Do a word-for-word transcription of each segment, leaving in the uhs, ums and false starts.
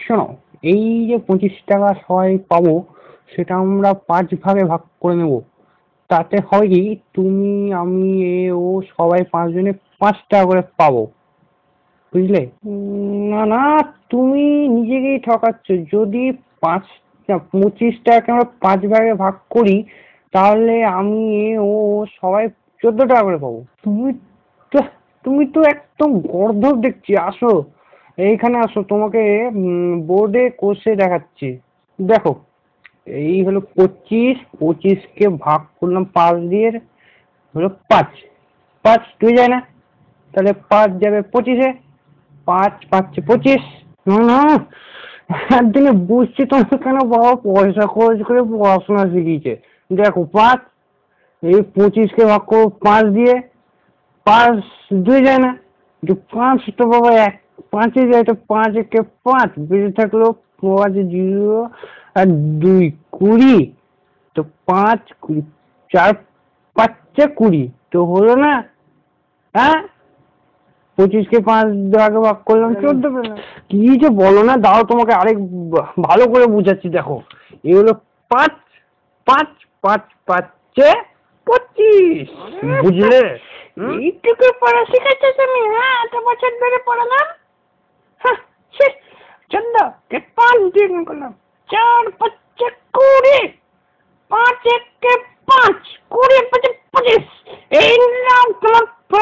শোনো, এই যে পঁচিশ টাকা সবাই পাবো, সেটা আমরা পাঁচ ভাগে ভাগ করে নেব। তাতে হয় কি, তুমি আমি এ ও সবাই পাঁচজনে পাঁচ টাকা করে পাবো, বুঝলে? উম, না না, তুমি নিজেকেই ঠকাচ্ছ। যদি পাঁচ পঁচিশ টাকাকে আমরা পাঁচ ভাগে ভাগ করি, তাহলে আমি এ ও সবাই চোদ্দ টাকা করে পাবো। তুমি তো তুমি তো একদম গর্ধব দেখছি। আসো, এইখানে আসো, তোমাকে বোর্ডে কষে দেখাচ্ছি। দেখো, এই হলো পঁচিশ, পঁচিশকে ভাগ করলাম পাঁচ দিয়ে, হলো পাঁচ। পাঁচ দুই যায় না, তাহলে পাঁচ যাবে পঁচিশে। পাঁচ পাঁচে পঁচিশ। না না, একদিনে বুঝছি তোমার কেন বাবা পয়সা খরচ করে পড়াশোনা শিখিয়েছে। দেখো, পাঁচ, এই পঁচিশকে ভাগ করো পাঁচ দিয়ে, পাঁচ দুই যায় না, যে পাঁচ তো বাবা এক পাঁচে যায়, তো পাঁচ একে পাঁচ, বেঁচে থাকলো পাঁচ জিরো আর দুই কুড়ি। তো পাঁচ কুড়ি, চার পাঁচে কুড়ি, তো হলো না? হ্যাঁ, পঁচিশকে পাঁচ ভাগে ভাগ করলাম, চোদ্দ পেলাম। কি যে বলো না, দাও তোমাকে আরেক ভালো করে বুঝাচ্ছি। দেখো, এই হলো পাঁচ, পাঁচ পাঁচ পাঁচে পঁচিশ, বুঝলে? এইটুকু পড়া শিখেছো তুমি? হ্যাঁ, এত বছর ধরে পড়ালাম। হ্যাঁ, চোদ্দ কে পাঁচ দিয়ে গুণ করলাম, চার পাঁচে কুড়ি, পাঁচ একে পাঁচ, কুড়ি পাঁচে পঁচিশ। এই নাও তোমার।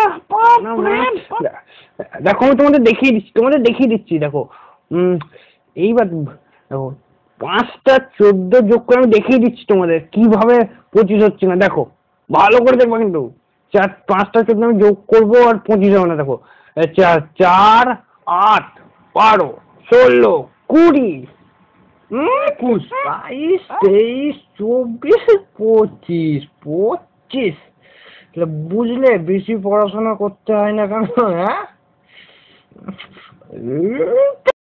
দেখো, আমি তোমাদের দেখিয়ে দিচ্ছি, তোমাদের দেখিয়ে দিচ্ছি দেখো। উম এইবার দেখো, পাঁচটা চোদ্দ যোগ করে আমি দেখিয়ে দিচ্ছি তোমাদের কিভাবে পঁচিশ হচ্ছে না। দেখো, ভালো করে দেখবো কিন্তু। চার পাঁচটা চোদ্দ আমি যোগ করবো আর পঁচিশ হবে না। দেখো, চার চার আট বারো ষোলো কুড়ি একুশ বাইশ তেইশ চব্বিশ পঁচিশ। পঁচিশ বুঝলে? বেশি পড়াশোনা করতে হয় না কেন, হ্যাঁ?